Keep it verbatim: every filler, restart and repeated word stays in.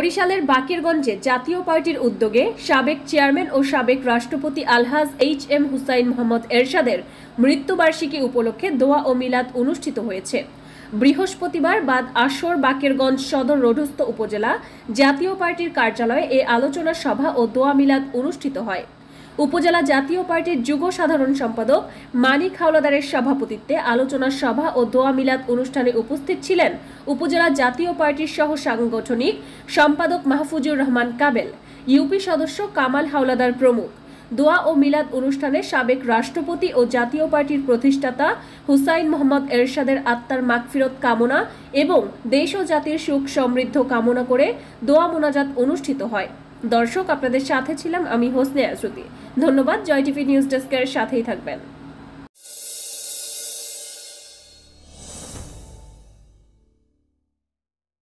বরিশালের বাকেরগঞ্জে জাতীয় পার্টির উদ্যোগে সাবেক চেয়ারম্যান ও সাবেক রাষ্ট্রপতি আলহাজ এইচ এম হুসাইন মোহাম্মদ এরশাদের মৃত্যুবার্ষিকী উপলক্ষে দোয়া ও মিলাদ অনুষ্ঠিত হয়েছে। বৃহস্পতিবার বাদ আসর বাকেরগঞ্জ সদর রোডস্থ উপজেলা জাতীয় পার্টির কার্যালয়ে এ আলোচনা সভা ও দোয়া মিলাদ অনুষ্ঠিত হয়। উপজেলা জাতীয় পার্টির যুগ্ম সাধারণ সম্পাদক মানিক হাওলাদারের সভাপতিত্বে আলোচনা সভা ও দোয়া মিলাদ অনুষ্ঠানে উপস্থিত ছিলেন উপজেলা জাতীয় পার্টির সহ সাংগঠনিক সম্পাদক মাহফুজুর রহমান কাবেল, ইউপি সদস্য কামাল হাওলাদার প্রমুখ। দোয়া ও মিলাদ অনুষ্ঠানে সাবেক রাষ্ট্রপতি ও জাতীয় পার্টির প্রতিষ্ঠাতা হুসাইন মোহাম্মদ এরশাদের আত্মার মাগফিরত কামনা এবং দেশ ও জাতির সুখ সমৃদ্ধ কামনা করে দোয়া মোনাজাত অনুষ্ঠিত হয়। দর্শক, আপনাদের সাথে ছিলাম আমি হোসনে আজরুতি। ধন্যবাদ। জয় টিভি নিউজ ডেস্কের সাথেই থাকবেন।